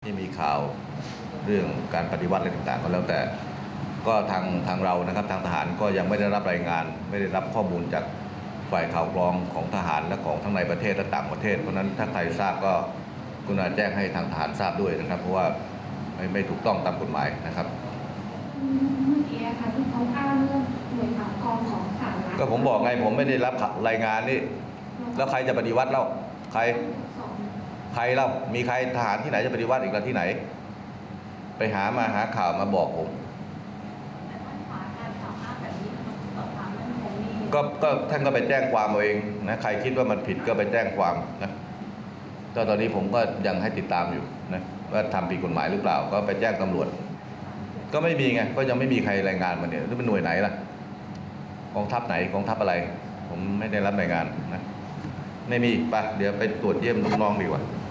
ที่มีข่าวเรื่องการปฏิวัติอะไรต่างๆก็แล้วแต่ก็ทางเรานะครับทางทหารก็ยังไม่ได้รับรายงานไม่ได้รับข้อมูลจากฝ่ายข่าวกรองของทหารและของทั้งในประเทศและต่างประเทศเพราะนั้นถ้าใครทราบก็กรุณาแจ้งให้ทางทหารทราบด้วยนะครับเพราะว่าไม่ถูกต้องตามกฎหมายนะครับเมื่อกี้ค่ะที่เขาอ้างเรื่องหน่วยข่าวกรองของสหรัฐก็ผมบอกไงผมไม่ได้รับรายงานนี่แล้วใครจะปฏิวัติเล่าใครเล่ามีใครทหารที่ไหนจะปฏิวัติอีกแล้วที่ไหนไปหาข่าวมาบอกผมก็ท่านก็ไปแจ้งความเอาเองนะใครคิดว่ามันผิดก็ไปแจ้งความนะตอนนี้ผมก็ยังให้ติดตามอยู่นะว่าทำผิดกฎหมายหรือเปล่าก็ไปแจ้งตำรวจก็ไม่มีไงก็ยังไม่มีใครรายงานมาเนี่ยหรือเป็นหน่วยไหนล่ะกองทัพไหนกองทัพอะไรผมไม่ได้รับรายงานนะไม่มีไปเดี๋ยวไปตรวจเยี่ยมลูกน้องดีกว่า